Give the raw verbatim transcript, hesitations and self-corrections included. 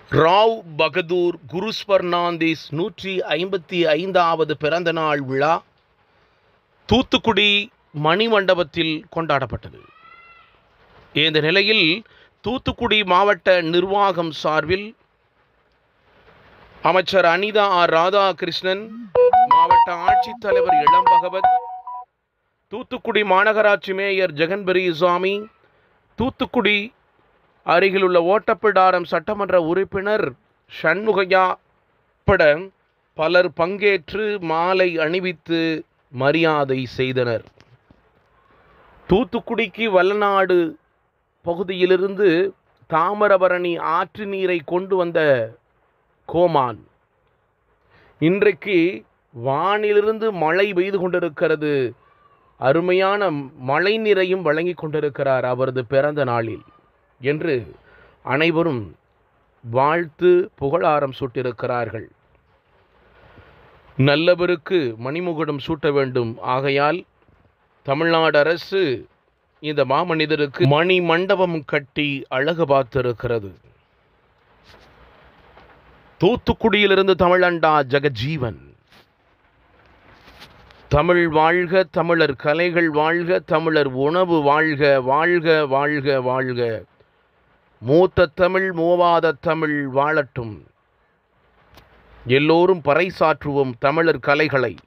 ராவ் பகதூர் குருஸ் பெர்னாண்டீஸ் நூற்றி ஐம்பத்தி ஐந்தாவது பிறந்த நாள் விழா தூத்துக்குடி மணிமண்டபத்தில் கொண்டாடப்பட்டது. இந்த நிலையில் தூத்துக்குடி மாவட்ட நிர்வாகம் சார்பில் அமைச்சர் அனிதா ஆர் ராதாகிருஷ்ணன், மாவட்ட ஆட்சித்தலைவர் இளம்பகவத், தூத்துக்குடி மாநகராட்சி மேயர் ஜெகன் பெரியசாமி, தூத்துக்குடி அருகிலுள்ள ஓட்டப்பிடாரம் சட்டமன்ற உறுப்பினர் சண்முகையா உட்பட பலர் பங்கேற்று மாலை அணிவித்து மரியாதை செய்தனர். தூத்துக்குடிக்கு வல்லநாடு பகுதியிலிருந்து தாமிரபரணி ஆற்று நீரை கொண்டு வந்த கோமான் இன்றைக்கு வானிலிருந்து மழை பெய்து கொண்டிருக்கிறது. அருமையான மழை நீரையும் வழங்கி கொண்டிருக்கிறார் அவரது பிறந்த நாளில் என்று அனைவரும் வாழ்த்து புகழாரம் சூட்டியிருக்கிறார்கள். நல்லவருக்கு மணிமுகுடம் சூட்ட வேண்டும். ஆகையால் தமிழ்நாடு அரசு இந்த மாமனிதருக்கு மணி மண்டபம் கட்டி அழகு பார்த்திருக்கிறது. தூத்துக்குடியிலிருந்து தமிழண்டா ஜெகஜீவன். தமிழ் வாழ்க, தமிழர் கலைகள் வாழ்க, தமிழர் உணவு வாழ்க, வாழ்க வாழ்க வாழ்க. மூத்த தமிழ் மூவாத தமிழ் வாழட்டும். எல்லோரும் பறைசாற்றுவோம் தமிழர் கலைகளை.